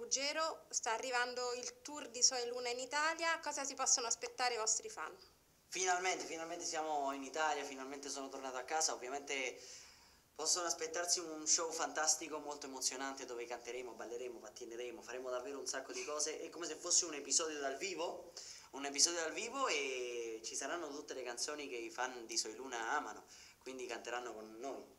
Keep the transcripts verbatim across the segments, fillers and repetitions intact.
Ruggero, sta arrivando il tour di Sole Luna in Italia, cosa si possono aspettare i vostri fan? Finalmente, finalmente siamo in Italia, finalmente sono tornato a casa, ovviamente possono aspettarsi un show fantastico, molto emozionante, dove canteremo, balleremo, pattineremo, faremo davvero un sacco di cose, è come se fosse un episodio dal vivo, un episodio dal vivo e ci saranno tutte le canzoni che i fan di Soy Luna amano, quindi canteranno con noi.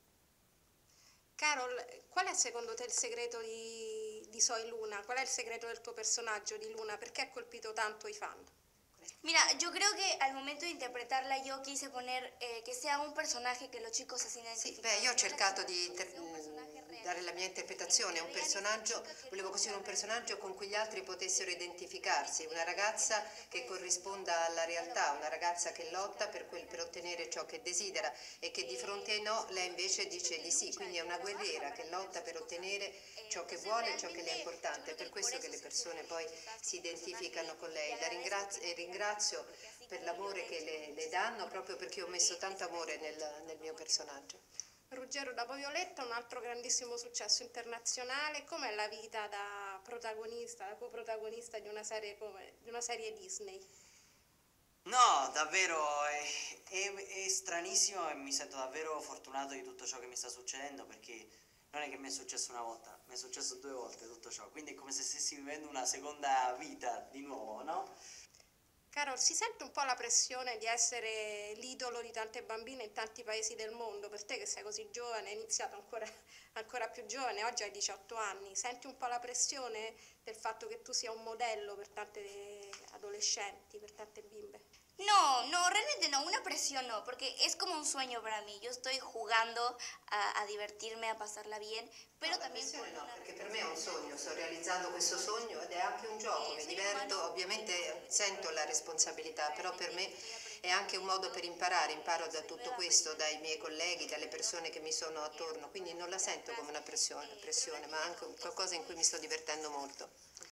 Carol, qual è secondo te il segreto di, di Soy Luna? Qual è il segreto del tuo personaggio di Luna? Perché ha colpito tanto i fan? Mira, yo creo que al momento de interpretarla yo quise poner eh, que sea un personaje que los chicos se sientan Sì, identificados. beh, io ho cercato di inter- dare la mia interpretazione, un personaggio, volevo costruire un personaggio con cui gli altri potessero identificarsi, una ragazza che corrisponda alla realtà, una ragazza che lotta per, quel, per ottenere ciò che desidera e che di fronte ai no lei invece dice di sì, quindi è una guerriera che lotta per ottenere ciò che vuole e ciò che le è importante, è per questo che le persone poi si identificano con lei. La ringrazio, e ringrazio per l'amore che le, le danno, proprio perché ho messo tanto amore nel, nel mio personaggio. Ruggero, dopo Violetta, un altro grandissimo successo internazionale. Com'è la vita da protagonista, da coprotagonista di una serie, come, di una serie Disney? No, davvero è, è, è stranissimo e mi sento davvero fortunato di tutto ciò che mi sta succedendo, perché non è che mi è successo una volta, mi è successo due volte tutto ciò, quindi è come se stessi vivendo una seconda vita di nuovo, no? Carol, si sente un po' la pressione di essere l'idolo di tante bambine in tanti paesi del mondo? Per te che sei così giovane, hai iniziato ancora, ancora più giovane, oggi hai diciotto anni, senti un po' la pressione del fatto che tu sia un modello per tante adolescenti, per tante bimbe? No, no, realmente no, una presión no, porque es como un sueño para mí. Yo estoy jugando a, a divertirme, a pasarla bien, pero No, la también por pressione no, una perché per me è un sogno, sto realizzando questo sogno ed è anche un gioco, mi diverto, ovviamente sento la responsabilità, però per me è anche un modo per imparare, imparo da tutto questo, dai miei colleghi, dalle persone che mi sono attorno, quindi non la sento come una pressione, pressione ma anche qualcosa in cui mi sto divertendo molto.